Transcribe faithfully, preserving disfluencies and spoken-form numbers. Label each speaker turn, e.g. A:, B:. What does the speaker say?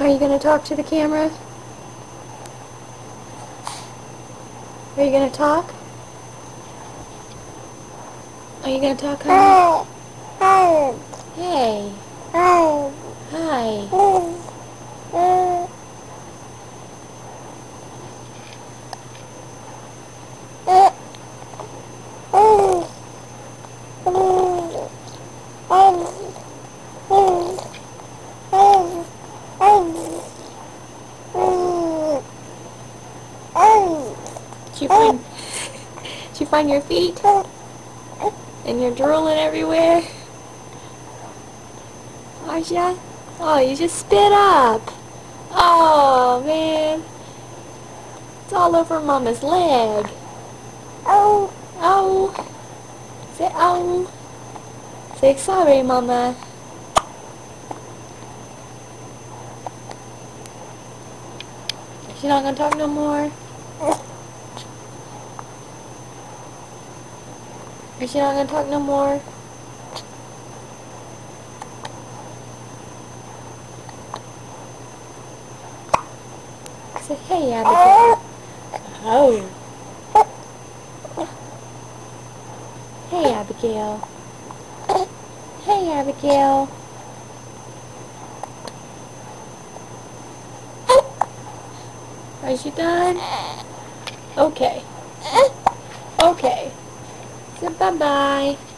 A: Are you going to talk to the camera? Are you going to talk? Are you going to talk, honey? Hey. Hi. Did you find, did you find your feet? And you're drooling everywhere? Arsha? Oh, you just spit up. Oh, man. It's all over Mama's leg. Oh. Oh. Say oh. Say sorry, Mama. She's not gonna talk no more? Is she not gonna talk no more? Say, hey, Abigail. Oh. Hey, Abigail. Hey, Abigail. Are you done? Okay. Okay. So bye-bye.